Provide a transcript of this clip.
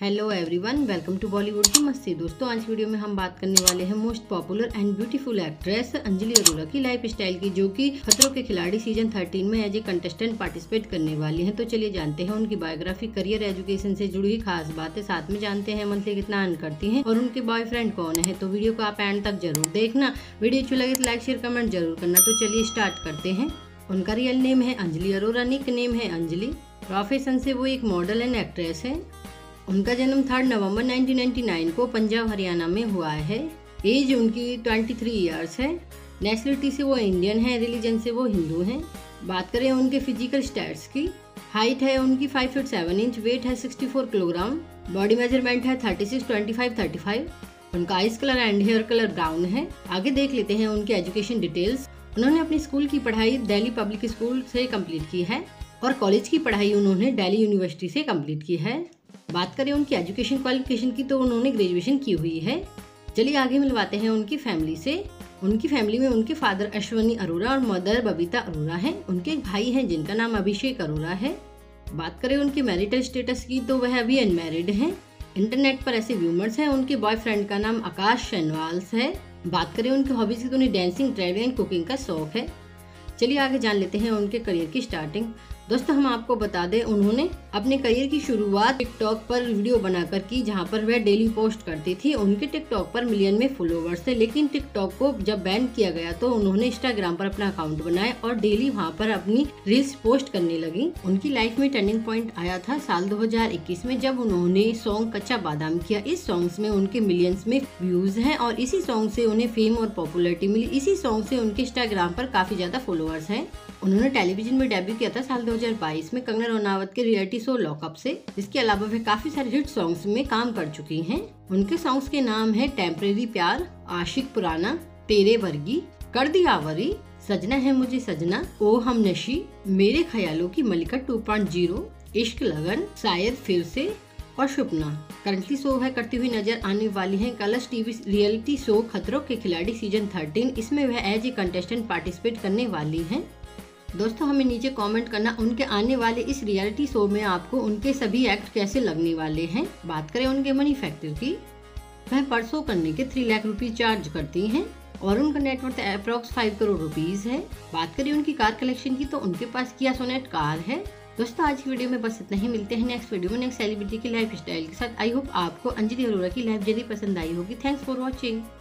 Hello everyone, welcome to Bollywood की मस्ती। दोस्तों, आज वीडियो में हम बात करने वाले हैं most popular and beautiful actress Anjali Arora की लाइफ स्टाइल की, जो कि खतरों के खिलाड़ी सीजन 13 में एज ए कंटेस्टेंट पार्टिसिपेट करने वाली हैं। तो चलिए जानते हैं उनकी बायोग्राफी, करियर, एजुकेशन से जुड़ी हुई खास बातें। साथ में जानते हैं मंथली कितना अर्न करती हैं और उनके बॉयफ्रेंड कौन है। तो वीडियो को आप एंड तक जरूर देखना। वीडियो अच्छी लगे तो लाइक शेयर कमेंट जरूर करना। तो चलिए स्टार्ट करते हैं। उनका रियल नेम है अंजलि अरोरा, निक नेम है अंजलि। प्रोफेशन से वो एक मॉडल एंड एक्ट्रेस है। उनका जन्म 3 नवंबर 1999 को पंजाब हरियाणा में हुआ है। एज उनकी 23 इयर्स है। नेशनलिटी से वो इंडियन है। रिलीजन से वो हिंदू हैं। बात करें उनके फिजिकल स्टैट्स की, हाइट है उनकी 5 फीट 7 इंच, वेट है 64 किलोग्राम, बॉडी मेजरमेंट है 36, 25, 35। उनका eyes colour and hair colour brown है। आगे देख लेते हैं उनके एजुकेशन डिटेल्स। उन्होंने अपनी स्कूल की पढ़ाई दिल्ली पब्लिक स्कूल से कंप्लीट की है और कॉलेज की पढ़ाई उन्होंने दिल्ली यूनिवर्सिटी से कंप्लीट की है। बात करें उनकी एजुकेशन क्वालिफिकेशन की, तो उन्होंने ग्रेजुएशन की हुई है। चलिए आगे मिलवाते हैं उनकी फैमिली से। उनकी फैमिली में उनके फादर अश्वनी अरोरा और मदर बबीता अरोरा हैं। उनके एक भाई हैं जिनका नाम अभिषेक अरोरा है। बात करें उनके मैरिटल स्टेटस की, तो वह अभी अनमैरिड हैं। इंटरनेट पर ऐसे व्यूमर्स हैं उनके बॉयफ्रेंड का नाम आकाश शनवाल्स है। बात करें उनकी हॉबीज की, तो उन्हें डांसिंग, ट्रैवलिंग एंड कुकिंग का शौक है। चलिए आगे जान लेते हैं उनके करियर की स्टार्टिंग। दोस्तों, हम आपको बता दें, उन्होंने अपने करियर की शुरुआत टिकटॉक पर वीडियो बनाकर की, जहां पर वह डेली पोस्ट करती थी। उनके टिकटॉक पर मिलियन में फॉलोवर्स थे, लेकिन टिकटॉक को जब बैन किया गया तो उन्होंने इंस्टाग्राम पर अपना अकाउंट बनाया और डेली वहां पर अपनी रील्स पोस्ट करने लगी। उनकी लाइफ में टर्निंग पॉइंट आया था साल 2021 में, जब उन्होंने सॉन्ग कच्चा बादाम किया। इस सॉन्ग में उनके मिलियंस में व्यूज हैं और इसी सॉन्ग से उन्हें फेम और पॉपुलैरिटी मिली। इसी सॉन्ग से उनके इंस्टाग्राम पर काफी ज्यादा फॉलोअर्स हैं। उन्होंने टेलीविजन में डेब्यू किया था साल 2022 में कंगना रनावत के रियलिटी शो लॉकअप से। इसके अलावा वह काफी सारे हिट सॉन्ग्स में काम कर चुकी हैं। उनके सॉन्ग्स के नाम है टेम्परेरी प्यार, आशिक पुराना, तेरे वर्गी, कर दिया आवरी, सजना है मुझे सजना, ओ हम नशी, मेरे ख्यालों की मलिका 2.0, इश्क लगन, शायद फिर से और शुपना। करंटली शो है करती हुई नजर आने वाली है कलर्स टीवी रियलिटी शो खतरों के खिलाड़ी सीजन 13। इसमें वह एज ए कंटेस्टेंट पार्टिसिपेट करने वाली हैं। दोस्तों, हमें नीचे कमेंट करना उनके आने वाले इस रियलिटी शो में आपको उनके सभी एक्ट कैसे लगने वाले हैं। बात करें उनके मनी फैक्टर की, वह पर शो करने के 3 लाख रुपीज चार्ज करती हैं और उनका नेटवर्थ अप्रॉक्स 5 करोड़ रुपीज है। बात करें उनकी कार कलेक्शन की, तो उनके पास किया सोनेट कार है। दोस्तों, आज की वीडियो में बस इतना ही। मिलते हैं नेक्स्ट वीडियो में नेक्स्ट सेलिब्रिटी की लाइफ स्टाइल के साथ। आई होप आपको अंजलि अरोरा की लाइफ जल्दी पसंद आई होगी। Thanks for watching.